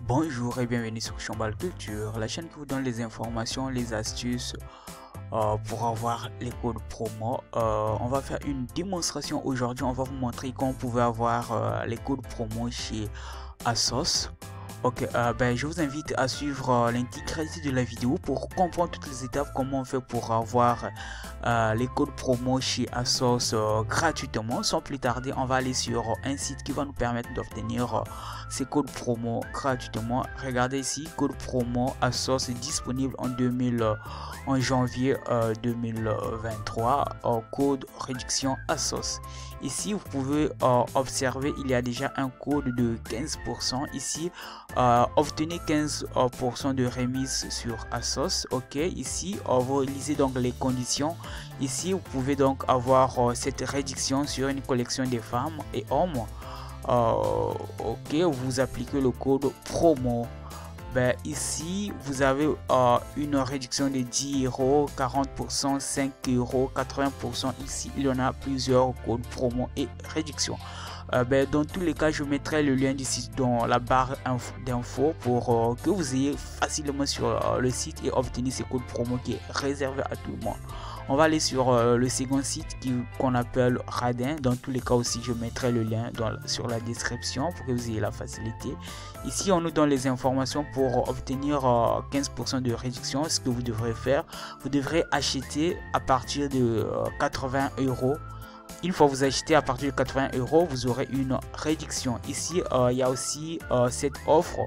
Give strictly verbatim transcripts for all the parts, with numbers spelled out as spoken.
Bonjour et bienvenue sur Chambal Culture, la chaîne qui vous donne les informations, les astuces euh, pour avoir les codes promo. Euh, on va faire une démonstration aujourd'hui. On va vous montrer comment vous pouvez avoir euh, les codes promo chez ASOS. Ok, euh, ben, je vous invite à suivre euh, l'intégralité de la vidéo pour comprendre toutes les étapes, comment on fait pour avoir euh, les codes promo chez ASOS euh, gratuitement. Sans plus tarder, on va aller sur un site qui va nous permettre d'obtenir euh, ces codes promo gratuitement. Regardez ici, code promo ASOS est disponible en deux mille euh, en janvier euh, deux mille vingt-trois. Euh, code réduction ASOS. Ici, vous pouvez euh, observer, il y a déjà un code de quinze pour cent ici. Euh, obtenez quinze pour cent de remise sur ASOS. Ok, ici euh, vous lisez donc les conditions. Ici vous pouvez donc avoir euh, cette réduction sur une collection des femmes et hommes. Euh, ok, vous appliquez le code promo. Ben, ici vous avez euh, une réduction de dix euros, quarante pour cent, cinq euros, quatre-vingts pour cent. Ici il y en a plusieurs codes promo et réduction. Euh, ben, dans tous les cas, je mettrai le lien du site dans la barre d'infos pour euh, que vous ayez facilement sur euh, le site et obtenir ce code promo qui est réservé à tout le monde. On va aller sur euh, le second site qu'on appelle Radin. Dans tous les cas aussi, je mettrai le lien dans, sur la description pour que vous ayez la facilité. Ici, on nous donne les informations pour obtenir euh, quinze pour cent de réduction. Ce que vous devrez faire, vous devrez acheter à partir de euh, quatre-vingts euros. Une fois vous achetez à partir de quatre-vingts euros, vous aurez une réduction. Ici, euh, il y a aussi euh, cette offre.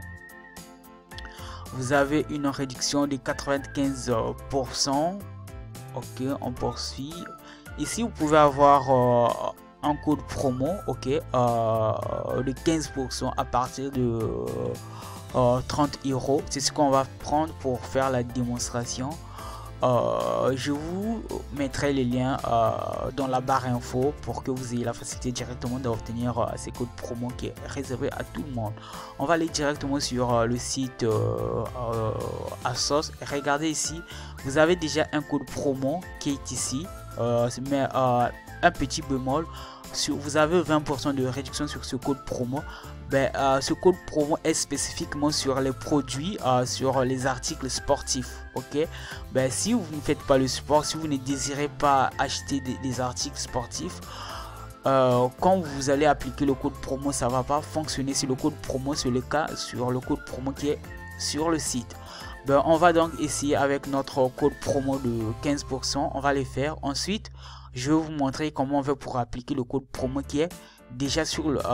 Vous avez une réduction de quatre-vingt-quinze pour cent. Ok, on poursuit. Ici, vous pouvez avoir euh, un code promo, ok, euh, de quinze pour cent à partir de euh, trente euros. C'est ce qu'on va prendre pour faire la démonstration. Euh, je vous mettrai les liens euh, dans la barre info pour que vous ayez la facilité directement d'obtenir euh, ces codes promo qui est réservé à tout le monde. On va aller directement sur euh, le site euh, euh, ASOS. Regardez ici, vous avez déjà un code promo qui est ici, euh, mais euh, un petit bémol. Sur, vous avez vingt pour cent de réduction sur ce code promo. Ben, euh, ce code promo est spécifiquement sur les produits, euh, sur les articles sportifs. Ok, ben, si vous ne faites pas le sport, si vous ne désirez pas acheter des, des articles sportifs, euh, quand vous allez appliquer le code promo, ça va pas fonctionner. Si le code promo, c'est le cas sur le code promo qui est sur le site. Ben, on va donc essayer avec notre code promo de quinze pour cent. On va les faire. Ensuite, je vais vous montrer comment on fait pour appliquer le code promo qui est déjà sur le,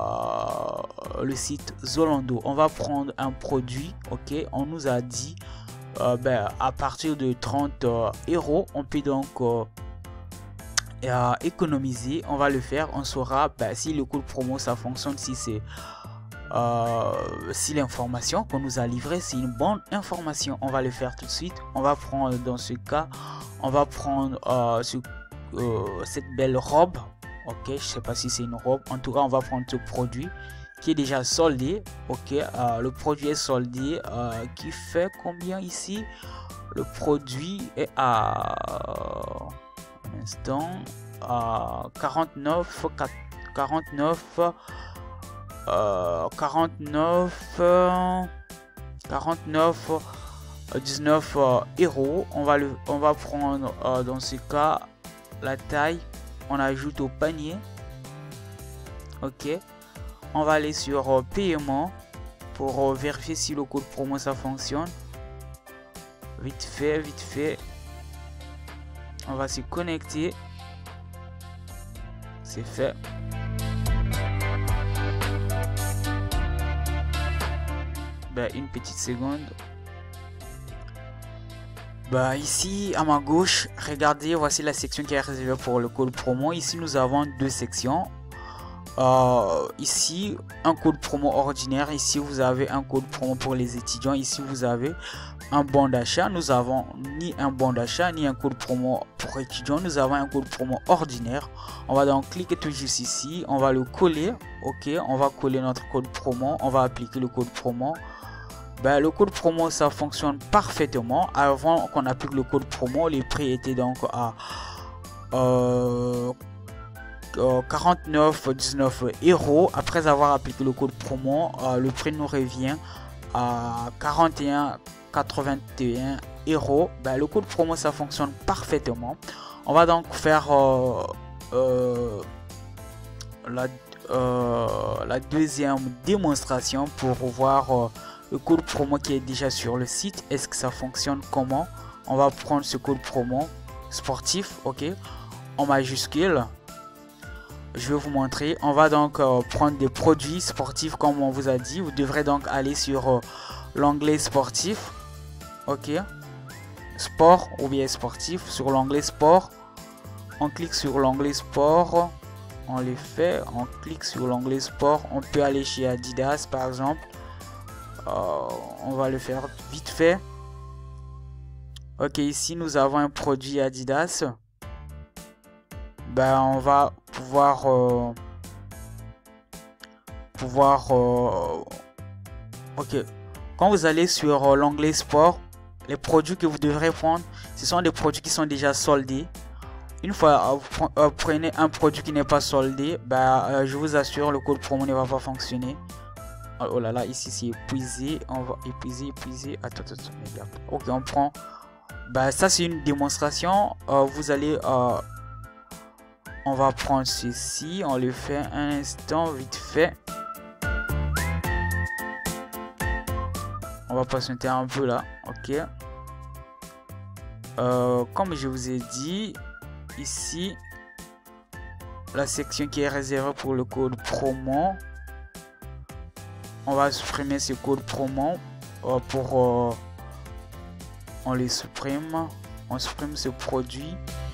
euh, le site Zalando. On va prendre un produit. Ok, on nous a dit euh, ben, à partir de trente euros, on peut donc euh, euh, économiser. On va le faire. On saura ben, si le code promo ça fonctionne, si c'est euh, si l'information qu'on nous a livrée c'est une bonne information. On va le faire tout de suite. On va prendre dans ce cas, on va prendre euh, ce Euh, cette belle robe. Ok, je sais pas si c'est une robe, en tout cas on va prendre ce produit qui est déjà soldé. Ok, euh, le produit est soldé, euh, qui fait combien ici? Le produit est à un instant à quarante-neuf quarante-neuf euh, quarante-neuf quarante-neuf dix-neuf euros. On va le on va prendre euh, dans ce cas la taille, on ajoute au panier. Ok, on va aller sur euh, paiement pour euh, vérifier si le code promo ça fonctionne. Vite fait, vite fait, on va se connecter. C'est fait. Ben, une petite seconde. Bah, ici à ma gauche, regardez, voici la section qui est réservée pour le code promo. Ici nous avons deux sections. Euh, ici un code promo ordinaire. Ici vous avez un code promo pour les étudiants. Ici vous avez un bon d'achat. Nous avons ni un bon d'achat ni un code promo pour étudiants. Nous avons un code promo ordinaire. On va donc cliquer tout juste ici. On va le coller. Ok, on va coller notre code promo. On va appliquer le code promo. Ben, le code promo ça fonctionne parfaitement. Avant qu'on applique le code promo, les prix étaient donc à euh, quarante-neuf dix-neuf euros. Après avoir appliqué le code promo, euh, le prix nous revient à quarante et un quatre-vingt-un euros, ben, le code promo ça fonctionne parfaitement. On va donc faire euh, euh, la, euh, la deuxième démonstration pour voir euh, le code promo qui est déjà sur le site. Est-ce que ça fonctionne? Comment? On va prendre ce code promo sportif, ok, en majuscule. Je vais vous montrer. On va donc euh, prendre des produits sportifs comme on vous a dit. Vous devrez donc aller sur euh, l'onglet sportif, ok, sport ou bien sportif. Sur l'onglet sport, on clique sur l'onglet sport, on les fait, on clique sur l'onglet sport. On peut aller chez Adidas par exemple. Euh, on va le faire vite fait. Ok, ici nous avons un produit Adidas. Ben, on va pouvoir euh, pouvoir euh, ok, quand vous allez sur euh, l'onglet sport, les produits que vous devrez prendre, ce sont des produits qui sont déjà soldés. Une fois euh, vous euh, prenez un produit qui n'est pas soldé, ben, euh, je vous assure, le code promo ne va pas fonctionner. Oh là là, ici c'est épuisé, on va épuiser épuiser attends attends, attends. Ok, on prend, ben, ça c'est une démonstration. Euh, vous allez euh, on va prendre ceci, on le fait un instant vite fait. On va patienter un peu là, ok. Euh, comme je vous ai dit, ici, la section qui est réservée pour le code promo, on va supprimer ce code promo euh, pour... Euh, on les supprime, on supprime ce produit.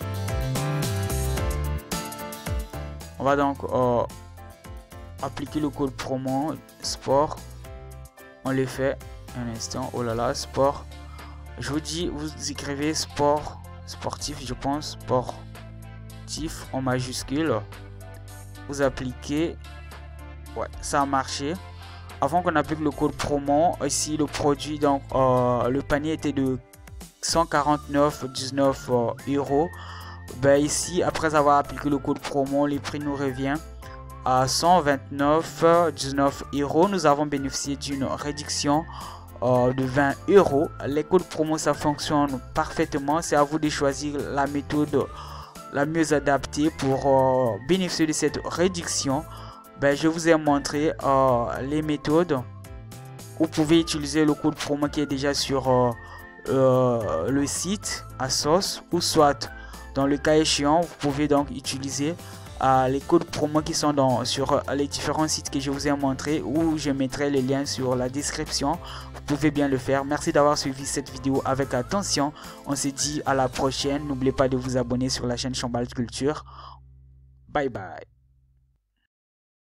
On va donc euh, appliquer le code promo sport. On le fait un instant. Oh là là, sport. Je vous dis, vous écrivez sport, sportif, je pense, sportif en majuscule. Vous appliquez. Ouais, ça a marché. Avant qu'on applique le code promo, ici le produit, donc euh, le panier était de cent quarante-neuf virgule dix-neuf euh, euros. Ben ici, après avoir appliqué le code promo, le prix nous revient à cent vingt-neuf virgule dix-neuf euros. Nous avons bénéficié d'une réduction euh, de vingt euros. Les codes promo, ça fonctionne parfaitement. C'est à vous de choisir la méthode la mieux adaptée pour euh, bénéficier de cette réduction. Ben, je vous ai montré euh, les méthodes. Vous pouvez utiliser le code promo qui est déjà sur euh, euh, le site ASOS, ou soit dans le cas échéant, vous pouvez donc utiliser euh, les codes promo qui sont dans, sur euh, les différents sites que je vous ai montré, ou je mettrai les liens sur la description. Vous pouvez bien le faire. Merci d'avoir suivi cette vidéo avec attention. On se dit à la prochaine. N'oubliez pas de vous abonner sur la chaîne Chambal Culture. Bye bye.